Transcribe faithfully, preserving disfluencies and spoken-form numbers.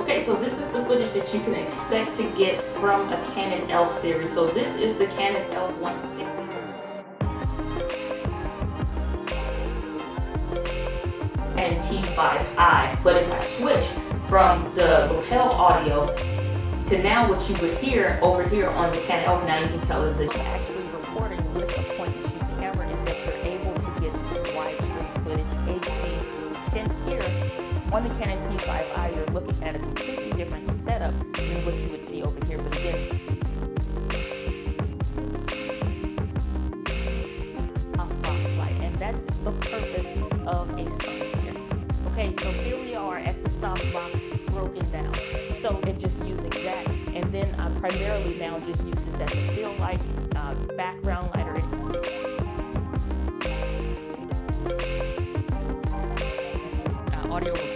Okay, so this is the footage that you can expect to get from a Canon E L Ph series. So this is the Canon E L Ph one sixty. And T five I. But if I switch from the lapel audio to now what you would hear over here on the Canon E L Ph, now you can tell that the actually recording with a point and shoot camera is that you're able to get widescreen footage, H D, ten here. On the Canon T five I, you're looking at a completely different setup than what you would see over here. But again, softbox light, and that's the purpose of a software. Okay, so here we are at the softbox broken down. So it's just using that, and then I primarily now just use this as a fill light, uh, background light, or uh, audio.